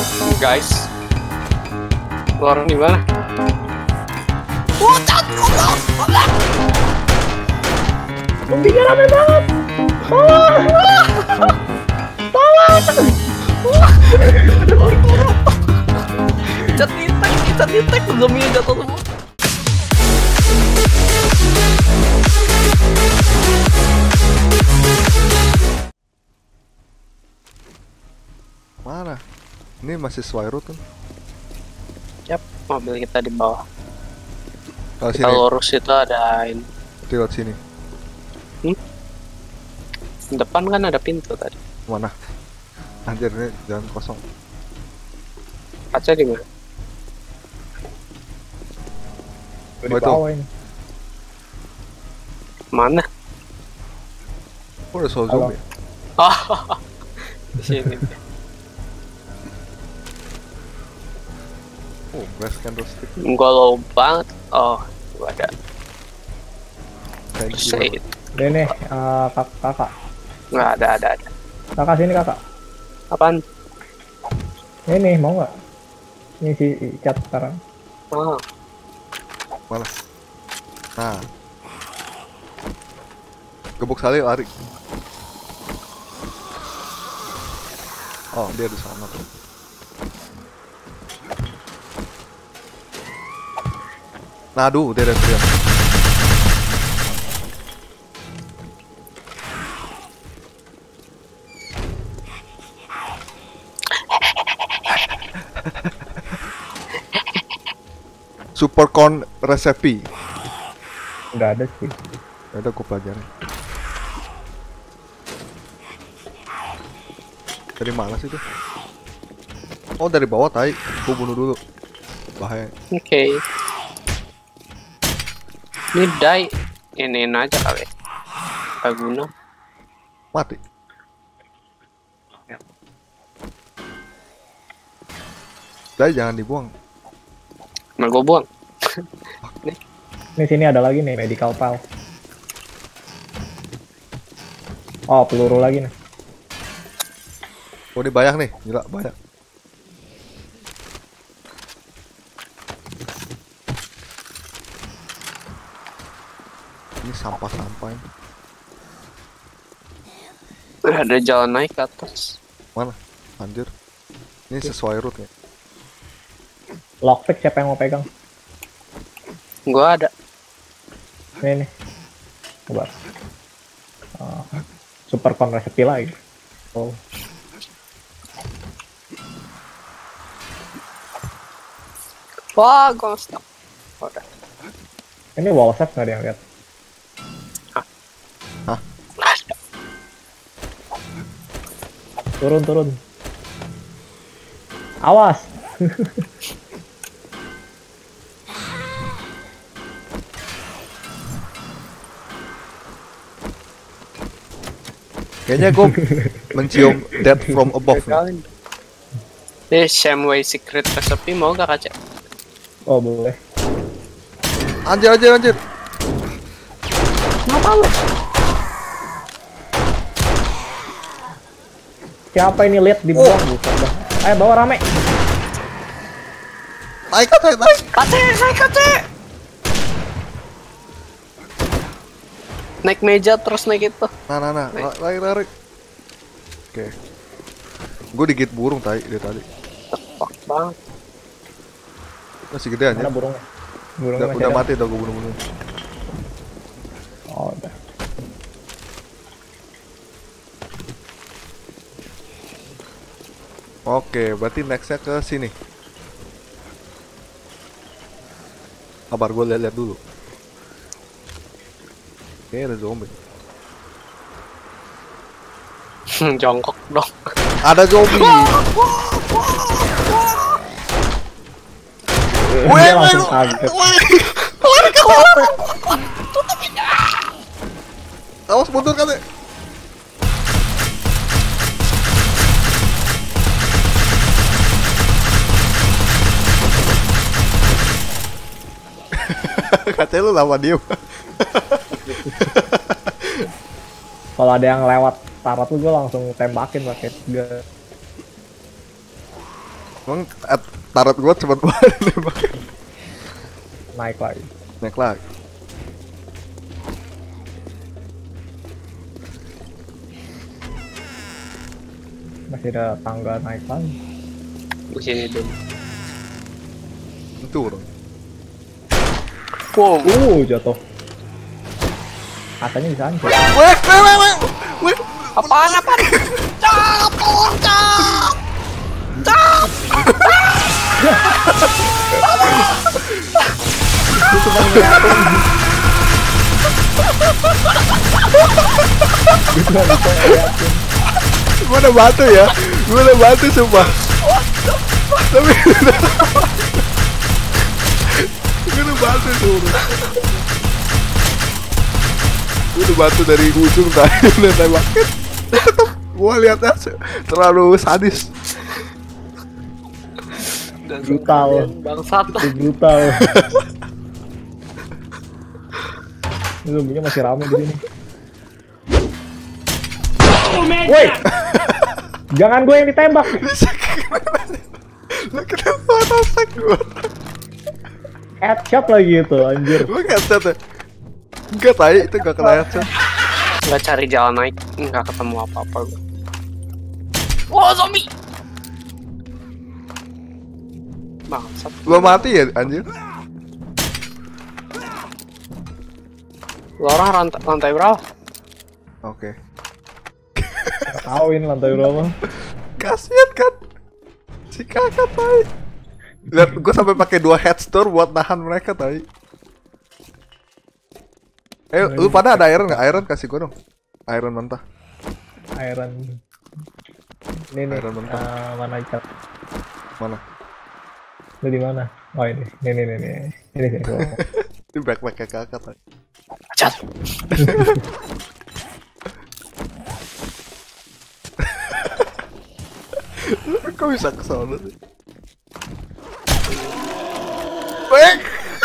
Guys, orang di mana? Zombie-nya rame banget. Cat nitek, zombie jatuh semua. Mana? Ini masih sesuai route kan? Yap, mobil kita di bawah. Kalau Kita sini, lurus itu ada ini. lewat sini. Depan kan ada pintu tadi. Mana? Anjir, ini jalan kosong. Kaca di mana? Di Oh, itu. bawah ini. Mana? Oh, ada soal Halo. zombie. Oh, di sini. Oh, brass candlestick. Gua low banget. Oh, gua ada Thank you. shade. Ini kakak. Nggak ada. Kakak sini kakak. Apaan? Ini mau nggak? Ini si cat sekarang. Oh, Mana? Nah. Gebuk Salih lari. Oh, dia di sana tuh. Nah, aduh, dia ada teriak. Super corn recipe. Nggak ada sih. Ada aku pelajarin. Dari mana sih tuh? Oh, dari bawah tai. Aku bunuh dulu. Bahaya. oke. Ini die. Iniin aja kali. Gak guna. Mati. Dai, jangan dibuang. Nah, gua buang. Ini sini ada lagi nih medical pal. Oh peluru lagi nih. Oh, ini banyak nih. Gila, banyak. Ini sampah-sampah ini. Ada jalan naik ke atas. Mana? Anjir. Ini sesuai route ya. Lockpick siapa yang mau pegang? Gua ada. Ini nih. Coba. Super con recipe lagi. Oh. Wah, gua stop. Udah. Ini wall safe nggak ada yang lihat? Ada. Turun. Awas. Kayaknya gue mencium death from above nih. Ini Samway secret recipe mau gak kaca? Oh boleh. Anjir. Kenapa lu? Siapa ini lihat di bawah? Bukan dah. Ayo bawa rame. Naik. Kaca! Naik meja terus naik itu. Nah. Lari. Oke. Gue digigit burung tai dia tadi. Fuck banget. Masih gede aja. Mana burungnya? Burungnya masih Udah ada. mati, udah gue bunuh. Oh udah. Oke, berarti nextnya ke sini. Kabar gue lihat dulu. Kayaknya ada zombie. Jongkok dong. Ada zombie. Dia langsung kaget. Awas mundur kan? Katanya lu lama diem. Kalau ada yang lewat tarat tuh gue langsung tembakin pakai gas. Emang tarot gua cepet banget nembak. Naik lagi. Naik lagi. Masih ada tangga naik lagi. Di sini dulu. Turun. Wow. Jatuh. Katanya bisa hancur. Weh. Apaan? Cap, tolong cap. Cap. Gua udah bantu ya. Gua udah bantu sumpah. Tapi gua udah bantu sumpah. Gua udah bantu dari ujung tadi udah tembak. Gua lihatnya terlalu sadis. Brutal. Bangsat. Itu brutal. Zombinya masih ramai di sini. Woi, jangan gue yang ditembak. Lu kenapa attack gua? Headshot lagi itu, anjir. Lu headshot ya? Enggak tai, itu gak kena headshot. Nggak cari jalan naik, nggak ketemu apa-apa gue. Wah, zombie. Bangsat. Belum mati ya anjir? Lu orang lantai berapa? Oke. Tahu ini lantai berapa? Kasian kan si kakak tai. Lihat gue sampai pakai 2 headstone buat nahan mereka tai. Lu pada ada iron nggak? Iron kasih gue dong. Iron mentah. Iron. Ini nih. Iron mentah. Mana cat? Mana? Lu di mana? Oh ini. Ini. Ini sih. Ini backpack kakak tai. Cat. Kok bisa kesana sih? Baik.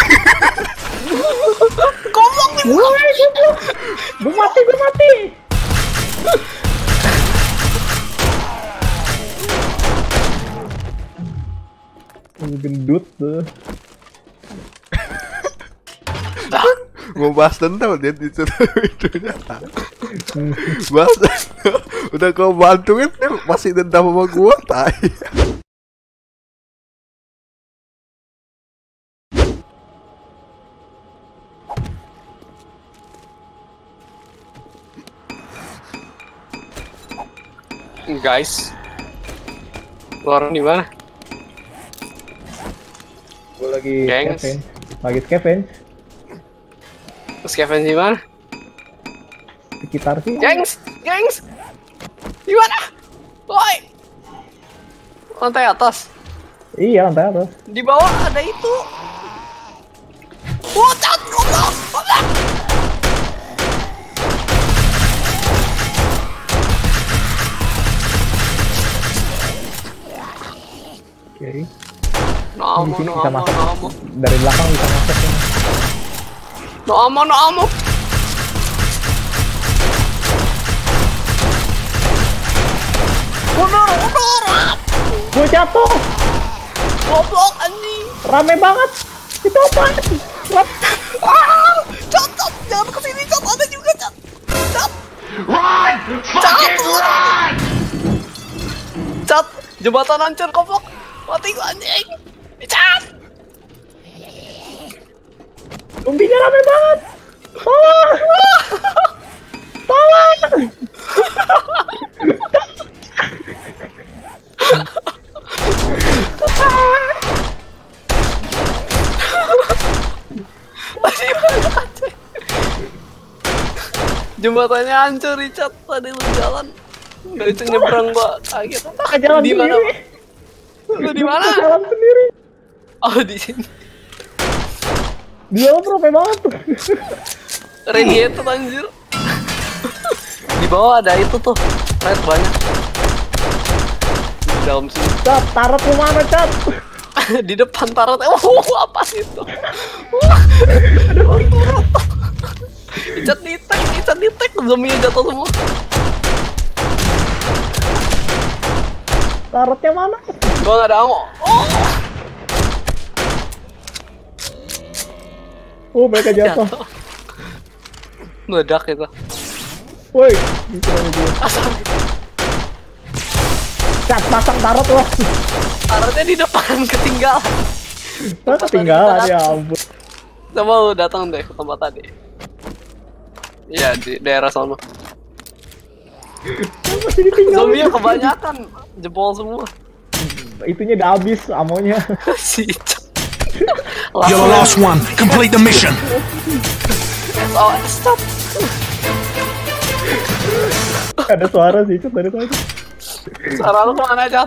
Gue mati. Gendut tuh. Mau bahas dendam dia di situ videonya. Bahas dendam. Udah kau bantuin dia masih dendam sama gua tai. Guys, lu orang di mana? Gue lagi Gengs. scaven. Terus Kevin di mana? Sekitar sih. Gengs, di mana? Woi, lantai atas. Iya, lantai atas. Di bawah ada itu. Cat, goblok. Oke. No Di sini ammo. bisa masuk. Dari belakang bisa masuk. Ya. No ammo. Mundur. Gue jatuh. Goblok anjing. Rame banget. Itu apa? Cat, jangan kesini, Cat. Ada juga, Cat. Run! Fucking run! Cat, jembatan hancur, goblok. Mati gua anjing. Cat. Zombinya rame banget. Tolong. Jembatannya hancur, Richard. Tadi lu jalan nggak bisa nyebrang, gua kaget. Ke jalan Di mana? sendiri. Lu di mana? Jalan sendiri. Oh, di sini. Dia rame banget. Radiator anjir. Di bawah ada itu tuh. Red banyak. Di dalam sini. Cat, tarot lu mana, Cat? Di depan tarot. Apa sih itu? Ada orang tarot. Icat di-tag, zombie jatuh semua. Tarotnya mana? Gua nggak ada ammo. Oh, mereka jatuh. Meledak itu. Woi, gitu aja dia. Asal Cat, pasang tarot loh. tarotnya di depan ketinggalan. Nah, ketinggalan ya ampun. Coba lu datang deh ke tempat tadi. Iya di daerah sono. Masih ditinggal. Zombie kebanyakan, jebol semua. Itunya udah habis amonya. Si You're the last one. Complete the mission. SOS, stop. Ada suara sih itu dari tadi. Suara lu kemana aja?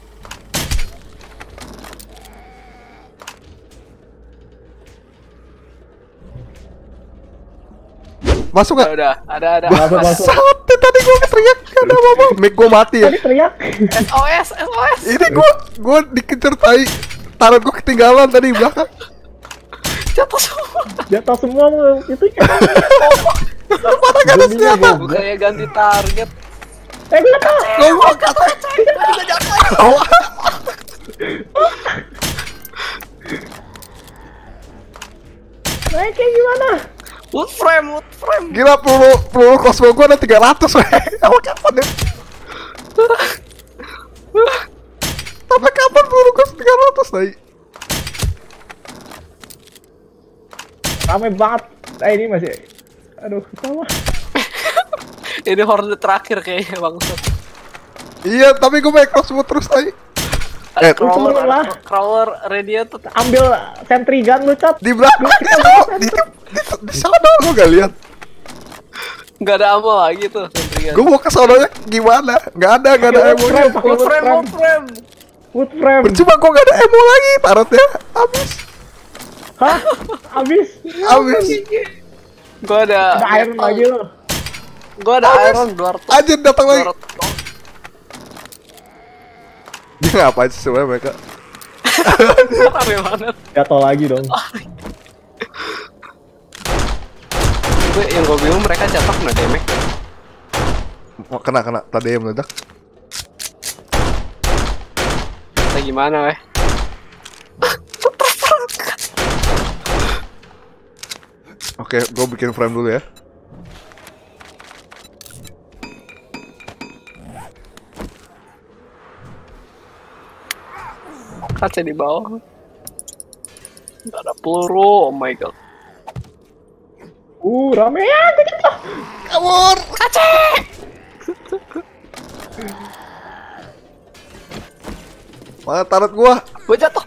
Masuk gak? Udah, ada. Masuk. Sampai tadi gua teriak gak ada apa-apa. Mic gua mati ya. Tadi teriak. SOS. Ini gua dikejar tai. Tarot gua ketinggalan tadi di belakang. Jatuh semua. Jatuh semua mau itu kan. Mana gak ada senjata? Bukannya ganti target. Gua tahu. Gua kata. Naik kayak gimana? Wood frame. Gila peluru crossbow gua ada 300 weh. Awal kapan ya? Sampai kapan peluru gua 300 tadi? Rame banget. Ini masih. Aduh, sama. Ini horde terakhir kayaknya bangsat. Iya, tapi gua main crossbow terus tadi. Ada turun lah. crawler radiator. Ambil sentry gun lu, Cat. Di belakang di sana gua gak lihat. Nggak ada ammo lagi tuh sentry gun. Gua mau ke sononya gimana? Gak ada ammo. Wood frame. Wood frame. Percuma gua gak ada ammo lagi, tarotnya habis. Hah? Habis. Gua ada Ada iron lagi lo. Gua ada iron 200. Anjir datang lagi. 200. Dia ngapain sih sebenarnya mereka? Rame banget. Jatuh lagi dong. Yang gue bingung mereka jatuh kena damage. Oh, kena tadi yang meledak. Kita gimana weh? Oke, gue bikin frame dulu ya. Kaca di bawah. Gak ada peluru, oh my god. Rame ya, gue jatuh. Kabur! Kaca! Mana tarot gua? Gue jatuh.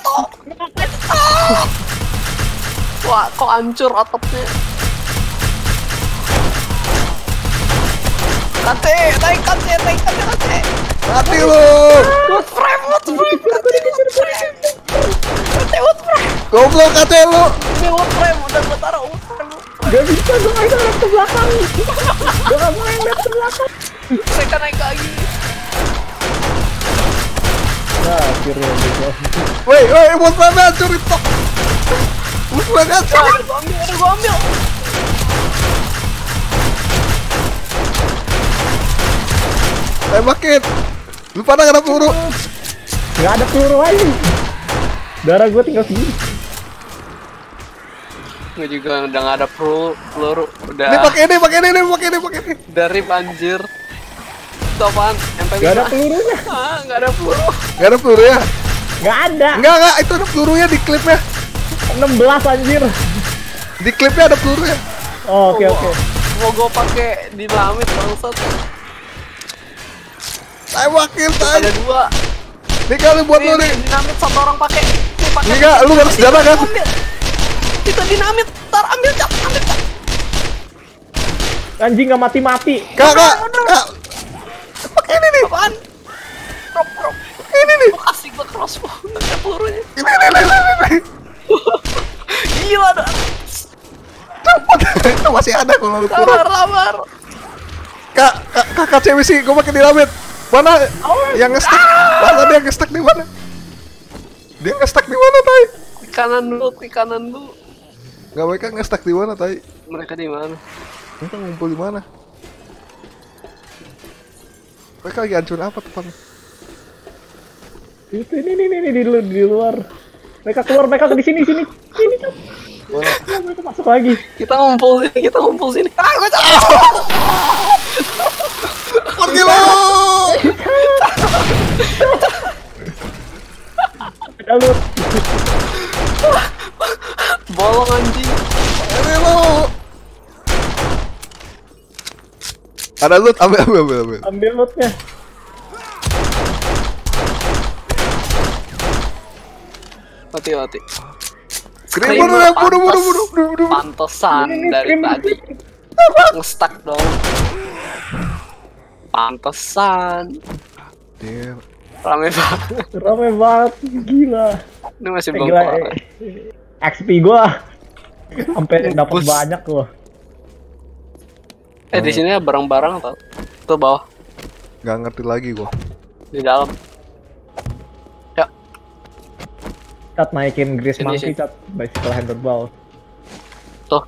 Ah! Wah, kok hancur atapnya. Kaca, naik kaca. Mati lu! Wood frame. Goblok kata lu! Ini wood frame, udah gue taruh wood frame. Gak bisa, gue gak bisa lihat ke belakang. Gue gak mau lihat ke belakang. Saya kan naik lagi. Nah, akhirnya gitu. Woi, buat mana hancur itu? Buat mana hancur? Ada gua ambil. Tembakin! Lu pada gak ada peluru? Gak ada peluru lagi. Darah gue tinggal segini. Gue juga udah gak ada peluru. Udah. Ini pakai ini. Dari banjir. Itu apaan? MP5. Gak ada pelurunya. Gak ada peluru. Gak ada peluru ya? Gak ada. Enggak, itu ada pelurunya di klipnya. 16 anjir. Di klipnya ada pelurunya. Oh, oke. Mau gue pakai dinamit bangsat. Tembakin, Ada 2. Nih kali buat lu nih. Dinamit satu orang pakai. Ini enggak, lu harus senjata kan? Itu dinamit. Tar ambil cap. Anjing gak mati-mati. Kak. Pakai ini nih. Apaan? Drop. Ini nih. Gua kasih gua crossbow. Nggak ada pelurunya. Ini. Gila dah. Itu masih ada kalau lu kurang. Sabar. Kak cewek sih, gua pakai dinamit. Mana yang nge-stack? Mana dia nge-stack di mana? Dia nge-stack di mana, Tai? Ke kanan dulu. Gak mereka nge-stack di mana, Tai? Mereka di mana? Mereka ngumpul di mana? Mereka lagi hancur apa tepatnya? Itu ini di luar. Mereka keluar, mereka di sini. Sini, Cap. Ya, mereka masuk lagi. Kita ngumpul sini. Ah, gua Pergi lo. Ada lu. bolong anjing. Pergi lo. Ada loot, ambil. Ambil lootnya. Mati. Screamer, bunuh. Pantesan dari tadi nge-stuck dong. Pantesan. Damn. Rame banget. Rame banget, gila. Ini masih belum Gila, kelar. XP gua sampai dapat Bus. banyak loh. Di sini ada barang-barang atau tuh bawah Gak ngerti lagi gua. di dalam. Ya, Cat naikin Grease Sini, Monkey, sini. Cat bicycle handlebar. tuh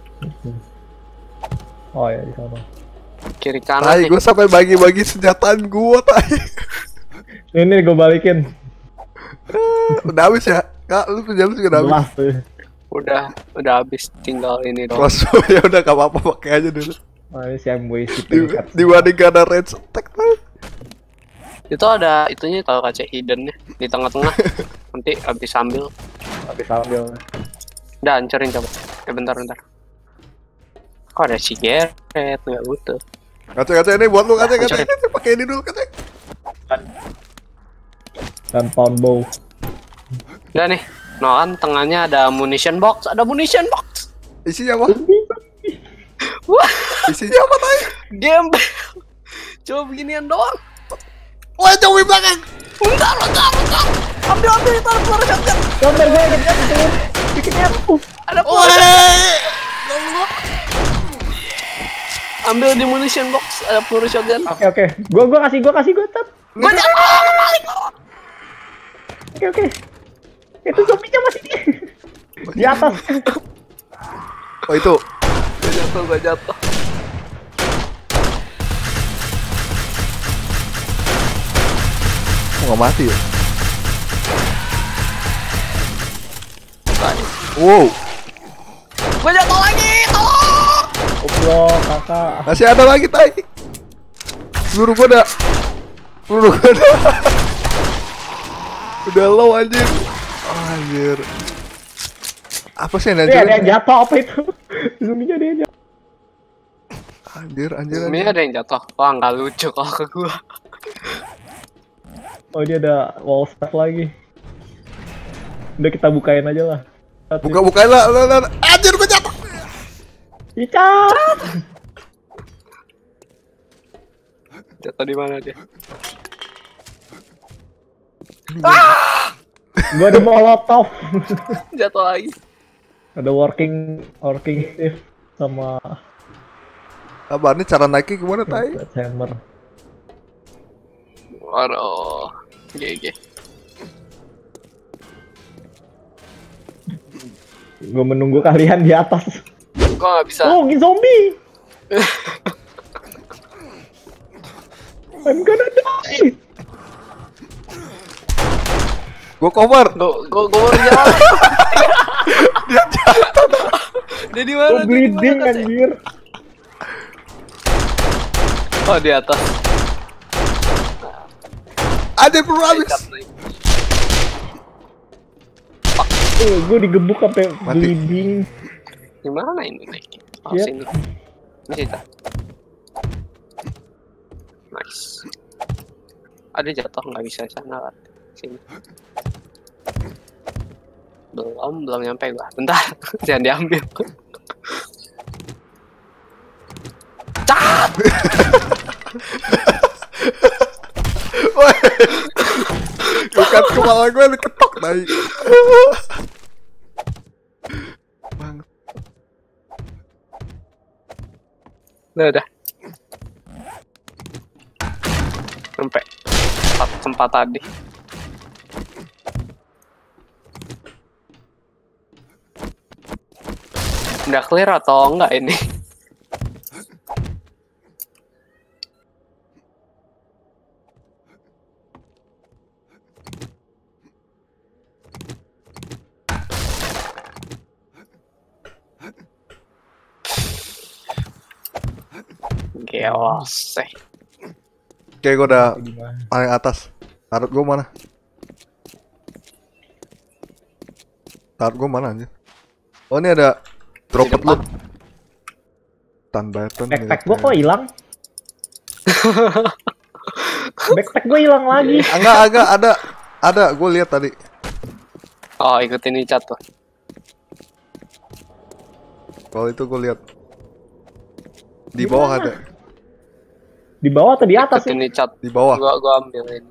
Oh ya di sana. kiri kanan Tai, nih. gua sampai bagi-bagi senjataan gua, tai. Ini gue balikin. Udah habis ya? Kak, lu penjam juga udah habis. Belas tuh. Udah habis, tinggal ini dong. Crossbow ya udah gak apa-apa, pakai aja dulu. Nah, ini si MW si Di, Cat. dibandingkan ada range attack, tai. Itu ada itunya tahu kaca hiddennya di tengah-tengah. Nanti habis ambil. Habis ambil. Udah hancurin coba. Bentar. Kok ada sigaret? Nggak butuh. Kaca ini buat lu, kaca Hancurin. ini pakai ini dulu, kaca. Dan pound bow. Udah nih. No kan tengahnya ada munition box. Isinya apa? Wah, Isinya apa, tai? gembel. Coba beginian doang. Wah, jauh di belakang. Bentar. Ambil itu keluar shotgun. Gambar gue gitu. Bikinnya Ada keluar. Ambil di munition box, ada peluru shotgun. Oke. Gua kasih Cat. Gua jatuh, balik. Oke. Itu zombie-nya masih di atas. Oh, itu. Gua jatuh. Oh, gak mati ya? Tadi. Wow. Gua jatuh lagi, tolong. Goblok, kakak. Masih ada lagi, tai. Peluru gua ada. Udah low, anjir. Anjir. Apa sih yang Ada yang anjir? jatuh apa itu? Zombie-nya ada yang jatuh. Anjir. Ini ada yang jatuh. Wah, nggak lucu kalau ke gua. Oh, dia ada wall stack lagi. Udah kita bukain aja lah. Buka-bukain lah. Anjir, gua jatuh. Ica. Jatuh di mana dia? Gua ada molotov. Jatuh lagi. Ada working safe sama Apa ini cara naiknya gimana, tai? sledgehammer. Waduh. GG. Gua menunggu kalian di atas. Gua nggak bisa. Oh, zombie. I'm gonna die. Gua cover. Gua baru jalan. Dia jatuh. Dia di mana? Gua bleeding anjir. Oh, di atas. Ada peluru habis. Gua digebuk sampai Mati. bleeding. Gimana ini naiknya? Oh, Yep. sini. Ini kita. Nice. Ada jatuh nggak bisa sana kan? Sini. Belum nyampe gua. Bentar, jangan diambil. Cat! Woi. Bukan kepala gue diketok, tai. Bang. Udah. Sampai tempat tadi. Udah clear atau enggak ini? Chaos. Oke, gue udah Gimana? paling atas. Tarot gue mana? Tarot gue mana anjir? Oh, ini ada droplet depan. loot. Tan button. Backpack gua kok hilang? Backpack gua hilang lagi. Enggak ada. Gue lihat tadi. Oh, ikutin ini chat tuh. Kalau itu gue lihat. Di bawah ada. Di bawah atau di atas Ikutin sih? ini chat. Di bawah. Gua ambilin.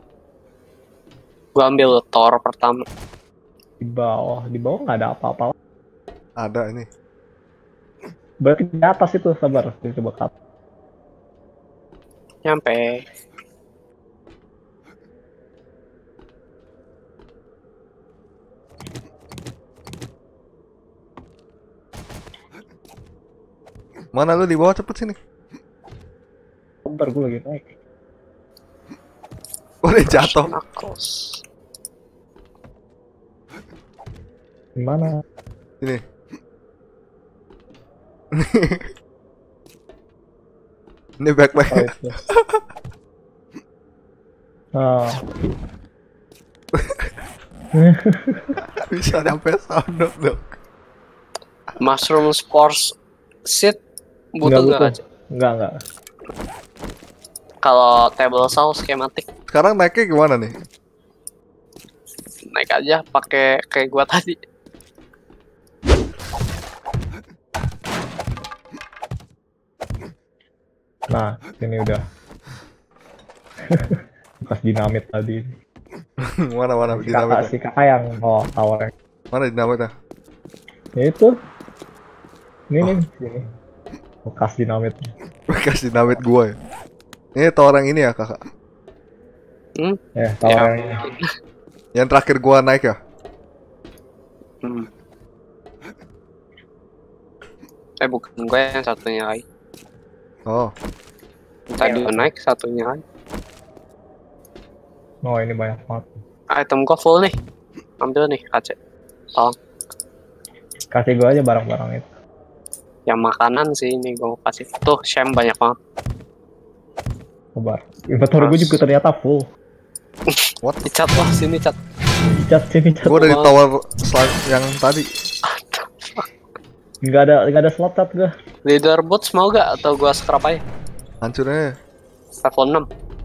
Gua ambil tower pertama. Di bawah nggak ada apa-apa. Ada ini. Berarti di atas itu, sabar. Coba cut. Nyampe. Mana lu di bawah, cepet sini. Sabar, gua lagi naik. Udah jatuh. Knuckles. Gimana? Ini. Ini backpack. Oh, itu. Nah, Bisa sampai sound dong. Mushroom spores seed butuh nggak nggak? butuh. Enggak. Kalau table saw schematic Sekarang naiknya gimana nih? naik aja pakai kayak gua tadi. Nah, ini udah. Bekas dinamit tadi. Mana Si dinamitnya? kakak yang towernya. Mana dinamitnya? Ya itu. Ini sini. Bekas dinamitnya. Bekas dinamit gua ya. Ini tower yang ini ya, Kakak. Tower Ya, yang ini. Yang terakhir gua naik ya. Bukan gue yang satunya lagi. Oh, Tadi gue naik satunya lagi. Oh, ini banyak banget. Item gue full nih. Ambil nih, Aceh. Tolong. Kasih gua aja barang-barang itu. Yang makanan sih ini gue mau kasih. Tuh, sham banyak banget. Sabar. Inventory gue juga ternyata full. what? Cat lah, sini cat. Sini cat. Gua dari tower yang tadi. Nggak ada slot cat gua. Leader boots mau gak? Atau gue scrap aja? Hancurnya. Level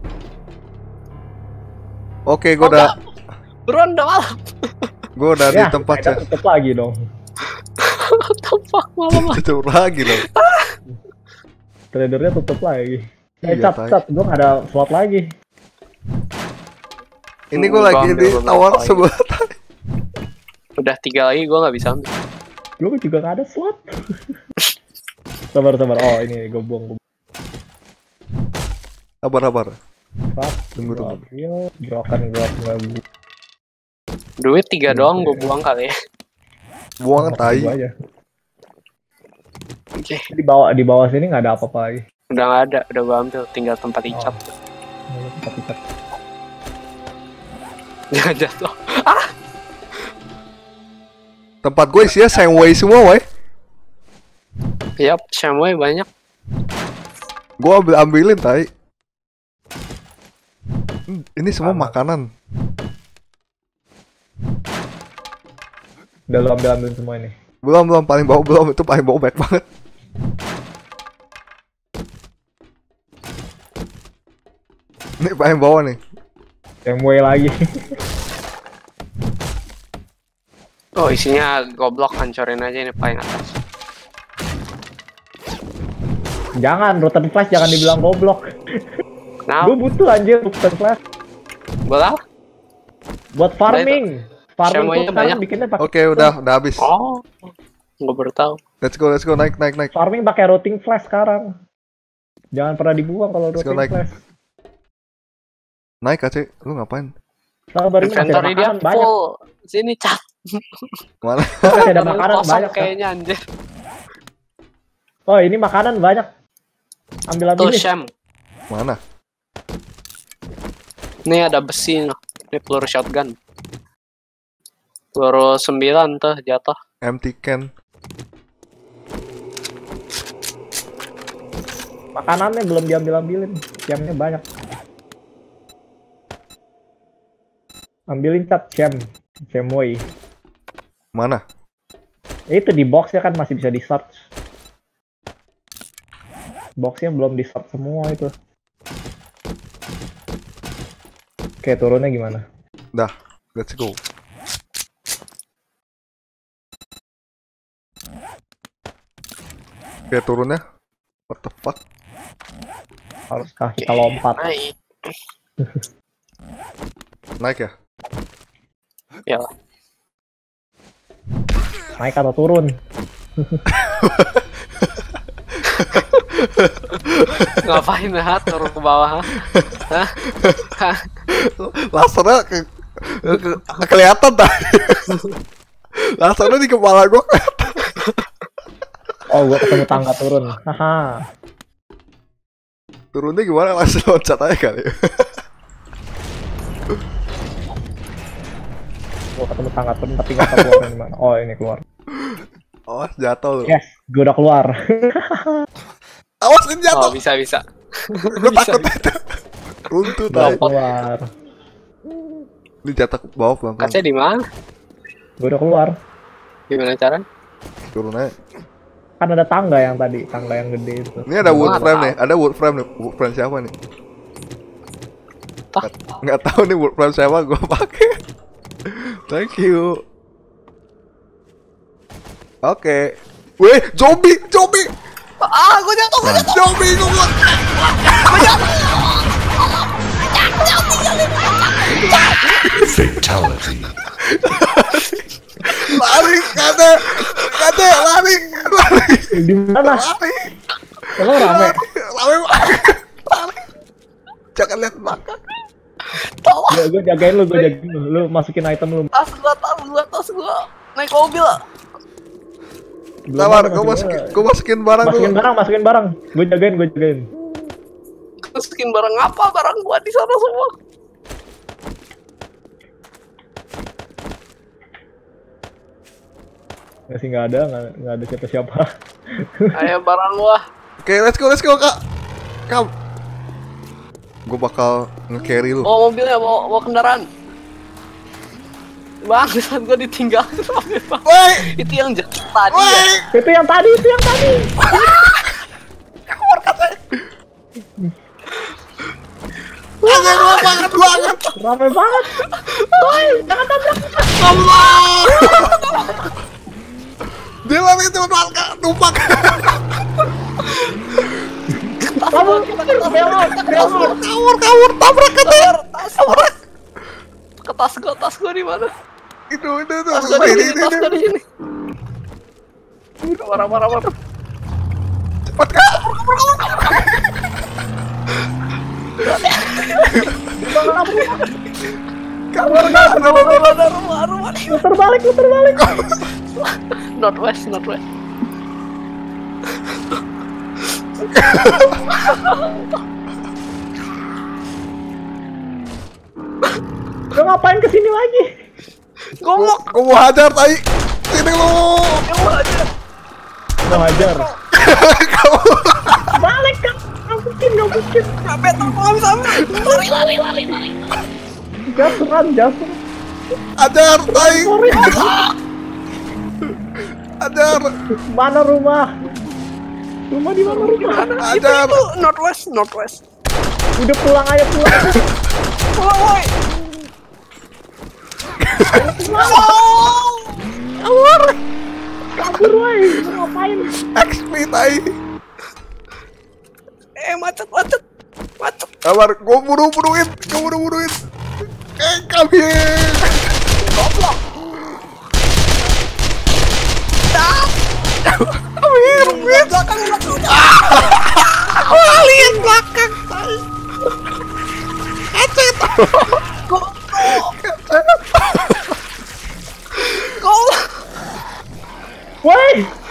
6. Oke, gua udah Buruan udah malam. di tempat ya. Tutup lagi dong. What the fuck, malam. Tutup lagi dong. Tradernya tutup lagi. Iya, Cat, gua nggak ada slot lagi. Ini gua lagi di tower sebelah tadi. Udah 3 lagi gue gak bisa ambil. Gua juga nggak ada slot. sabar. Oh, ini gua buang. Sabar. Slot. Tunggu. Gerakan lagi. Duit 3 doang gue buang kali ya. Buang tai. Gua aja. Oke, Di bawah sini nggak ada apa-apa lagi. udah gak ada, udah gue ambil, tinggal tempat icat. Cat. Jangan jatuh. Tempat gue isinya sandway semua, woy. Yap, Shamway banyak. Gua ambilin tai. Ini semua makanan. Udah lu ambil semua ini. Belum paling bawah belum, itu paling bawah baik banget. Ini paling bawah nih. MW lagi. Oh, isinya goblok, hancurin aja ini paling atas. Jangan, rotten flash jangan dibilang goblok. Nah, Gue butuh anjir rotten flash bola. buat farming. Farming Semuanya tuh sekarang banyak. bikinnya pakai. Oke, udah habis. Oh, gue baru tahu. Let's go, naik. Farming pakai routing flash sekarang. Jangan pernah dibuang kalau Let's go, routing naik. flash. Naik Aceh, lu ngapain? Sabar, ini masih ada Inventory dia makanan banyak. full. Sini cat. Mana? Masih ada makanan Kosong banyak. Kan? kayaknya anjir. Oh, ini makanan banyak. Ambil Tuh nih. Sham. Mana? Nih ada besi loh. Ini peluru shotgun. Peluru 9 tuh jatuh. Empty can. Makanannya belum diambil-ambilin. Jamnya banyak. Ambilin cat jam. Jam woi. Mana? Itu di boxnya kan masih bisa di search. Boxnya belum di search semua itu. Oke, turunnya gimana? Dah, let's go. Oke, turunnya. What the fuck? Haruskah kita lompat? Naik. Naik ya? Ya. Naik atau turun? Ngapain ha? Turun ke bawah ha? Hah? Lasernya kelihatan tadi. Lasernya di kepala gua kelihatan. Oh, gua ketemu tangga turun. Haha. Turunnya gimana? Langsung loncat aja kali. Gua ketemu tangga turun tapi nggak tahu keluarnya di mana. Oh, ini keluar. Awas jatuh lu. Yes, gua udah keluar. Awas ini jatuh. Oh, bisa. Gua takut itu. Runtuh Udah tadi. keluar. Ini jatuh ke bawah pelan-pelan. Kaca di mana? Gua udah keluar. Gimana cara? Turun aja. Kan ada tangga yang tadi, tangga yang gede itu. Ini ada wood Gua frame nggak nih. Ada wood frame nih. Wood frame siapa nih? Apa? Nggak tahu nih wood frame siapa gua pakai. Thank you. Oke. Weh, zombie. Ah, gua jatuh. Zombie gua. Fatality. Lari, kade, lari. Di mana? Lari. Emang rame. Jangan lihat belakang. Gue jagain lu, Lu masukin item lu. Tas gua. Naik mobil. Belum Sabar, ada, gua masih masukin barang dulu. Masukin barang. Gue jagain. Masukin barang apa? Barang gua di sana semua. Nggak sih, nggak ada siapa-siapa. Ayo barang gua. Oke, let's go, Kak. Kam. Gua bakal nge-carry lu. Bawa mobilnya, bawa kendaraan. Bang, saat gua ditinggal rame banget. Woi, Itu yang jatuh tadi ya. Itu yang tadi. banget. Rame banget. Woi, jangan tabrak. Dia lari itu belakang, tumpak. Kabur, belok. Kawur, tabrak katanya. Tabrak. Ke tas gua di mana? Itu. Tas gua di sini. Marah. Cepat, Kak. Kabur, Kak. Rumah. Muter balik. Northwest. Lu ngapain kesini lagi? Gomok. Gua mau hajar, tai. Sini lu. Udah hajar. Balik kan. Nggak mungkin. Sampai tolong sama. Lari. Jatuh. Hajar, tai. Sorry. Hajar. Mana rumah? Rumah di mana rumah? Hajar. Itu Northwest. Udah pulang aja. Pulang, woi. Kabur woi. Ngapain? XP, tai. Macet. Sabar, gua buru-buruin. Kami. Goblok. Belakang. Lihat belakang, tai. Kacet. Woi.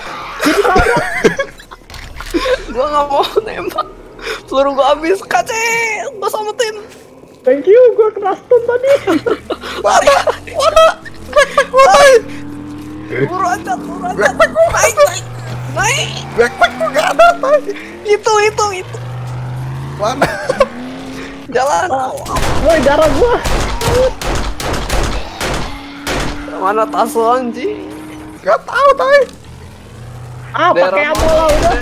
Gua nggak mau nembak. Peluru gua habis, kace. Gua selamatin. Thank you, gue kena stun tadi. Mana? Buru aja. Naik. Backpack gua gak ada, tai. Itu. Mana? Jalan. Woi, darah gua. Mana tas lo anjing? Gak tahu tay. Pakai ammo lah udah.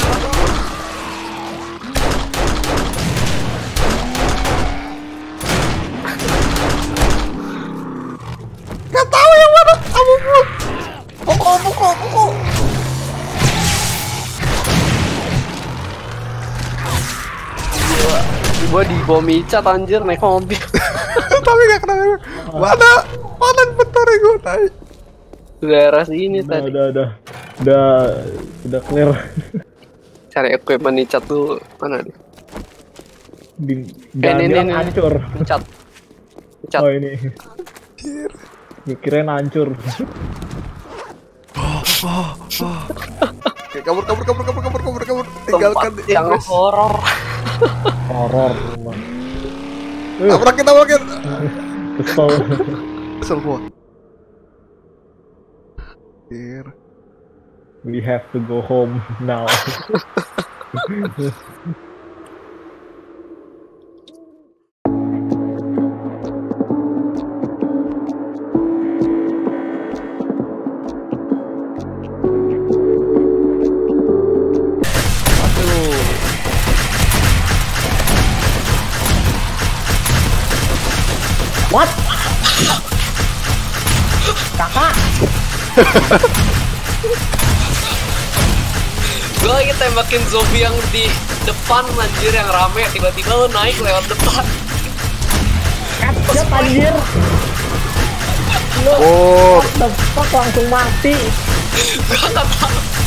Gak tahu yang mana. Kamu Pukul. Gua di bom Icat anjir naik mobil. tapi gak kena. Mana bentar gue tay. Daerah sini tadi. Udah clear. Cari equipment Icat tuh mana nih? Jangan hancur. Icat. Oh ini. Gue kirain hancur. Oke, kabur. Tinggalkan Tempat yang horor. Horor. Tabrakin. Kesel gua. Here. We have to go home now. What? Kakak. Gue lagi tembakin zombie yang di depan anjir yang rame, tiba-tiba lo naik lewat depan. Siap anjir. Oh, What the fuck, langsung mati. Gue gak tau.